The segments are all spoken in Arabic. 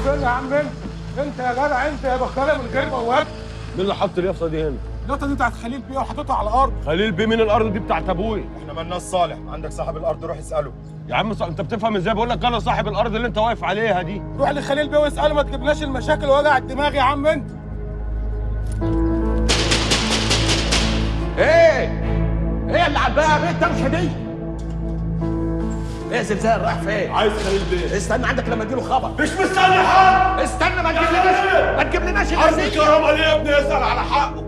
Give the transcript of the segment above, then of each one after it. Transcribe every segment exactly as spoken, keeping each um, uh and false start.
فين يا عم انت؟ انت يا جدع انت يا بخاله من غير بواب. مين اللي حط اليافطه دي هنا؟ اليافطه دي بتاعت خليل بيه وحطيتها على الارض. خليل بيه من الارض دي بتاعت ابويا. احنا مالناش صالح، عندك صاحب الارض روح اساله. يا عم ص... انت بتفهم ازاي؟ بقول لك انا صاحب الارض اللي انت واقف عليها دي. روح لخليل بيه واساله، ما تجيبناش المشاكل ووجع الدماغ يا عم انت. ايه؟ ايه اللي على الباب؟ ايه الدوشه دي؟ ايه زلزال رايح فين؟ عايز خليل بيه. استنى عندك لما اديله خبر. مش مستني حد. استنى ما تجيبلناش ما تجيبلناش عايز النتيجة. الكرامه ليه يا ابني؟ اسال على حقه.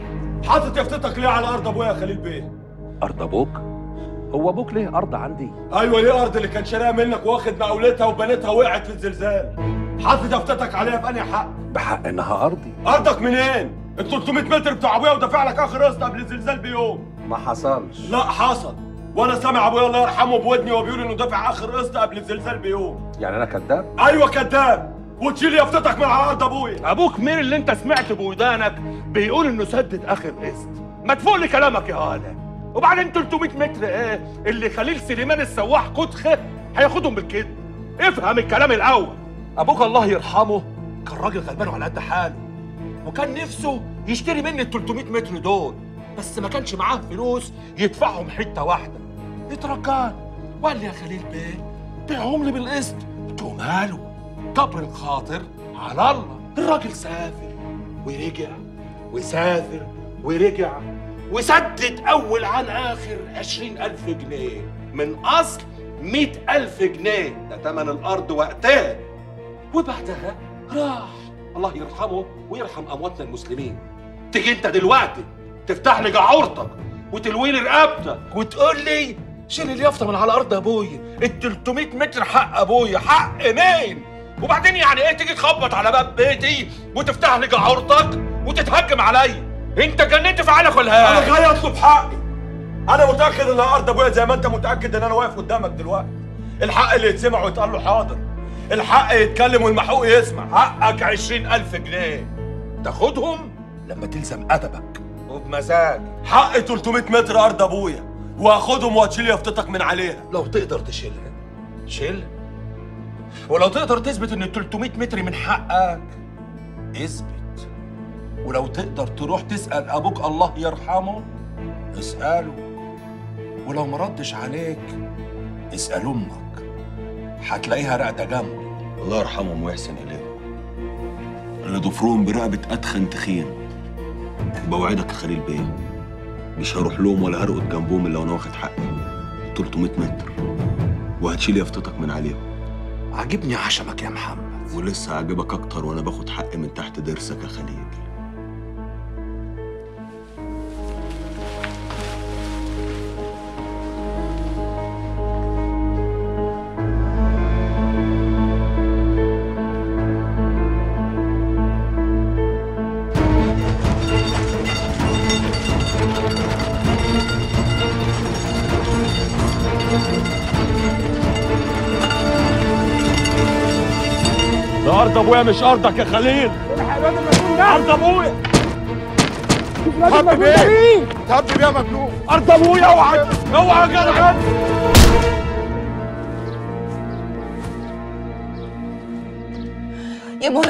حاطط يافطتك ليه على ارض ابويا يا خليل بيه؟ ارض ابوك؟ هو ابوك ليه ارض عندي؟ ايوه ليه ارض اللي كان شاريها منك واخد مقاولتها وبنتها وقعت في الزلزال. حاطط يافطتك عليها بأنهي حق؟ بحق انها ارضي. ارضك منين؟ ال ثلاثمية متر بتوع ابويا ودافع لك اخر قسط قبل الزلزال بيوم. ما حصلش. لا حصل، وانا سامع ابويا الله يرحمه بودني وبيقول انه دافع اخر قسط قبل الزلزال بيوم. يعني انا كذاب؟ ايوه كذاب، وتشيل يافطتك من على ارض ابويا. ابوك مين اللي انت سمعت بودانك بيقول انه سدد اخر قسط؟ ما تفوق لي كلامك يا هاله. وبعدين ثلاثمية متر ايه اللي خليل سليمان السواح كتخه هياخدهم بالكده؟ افهم الكلام الاول. ابوك الله يرحمه كان راجل غلبان وعلى قد حاله، وكان نفسه يشتري مني ال ثلاثمية متر دول، بس ما كانش معاه فلوس يدفعهم حته واحده. اتركان وقال لي يا خليل بيه بيعهم لي بالقسط. قلت له ماله؟ كبر الخاطر على الله. الراجل سافر ورجع وسافر ورجع وسدد أول عن آخر عشرين ألف جنيه من أصل مئة ألف جنيه، ده تمن الأرض وقتها. وبعدها راح الله يرحمه ويرحم أمواتنا المسلمين. تيجي أنت دلوقتي تفتح لي جعورتك وتلوي لي رقبتك وتقول لي شيل اليافطة من على أرض أبويا، ال ثلاثمية متر حق أبويا، حق مين؟ وبعدين يعني ايه تيجي تخبط على باب بيتي وتفتح لي جعورتك وتتهجم عليا؟ انت جننت في عقلك ولا انا جاي اطلب حقي. انا متاكد ان ارض ابويا زي ما انت متاكد ان انا واقف قدامك دلوقتي. الحق اللي يتسمع ويتقال له حاضر، الحق يتكلم والمحقوق يسمع. حقك عشرين ألف جنيه تاخدهم لما تلزم ادبك وبمزاج. حق ثلاثمية متر ارض ابويا وهاخدهم وهتشيل يافطتك من عليها. لو تقدر تشيلها شيلها، ولو تقدر تثبت ان ال ثلاثمية متر من حقك اثبت، ولو تقدر تروح تسأل ابوك الله يرحمه اسأله، ولو ما ردش عليك اسأل امك هتلاقيها راقده جنبي. الله يرحمهم ويحسن اليهم اللي ضفرهم برقبه اتخن تخين. بوعدك يا خليل بيه مش هروح لهم ولا هرقد جنبهم الا وانا واخد حقي ثلاثمية متر، وهتشيل يافطتك من عليهم. عاجبني عشمك يا محمد، ولسه عاجبك اكتر وانا باخد حقي من تحت ضرسك يا خليل. ده ارض ابويا مش ارضك يا خليل. ارض ابويا. طب بيه طب بيه يا مجنون. ارض ابويا. اوعى اوعى يا جدع. يا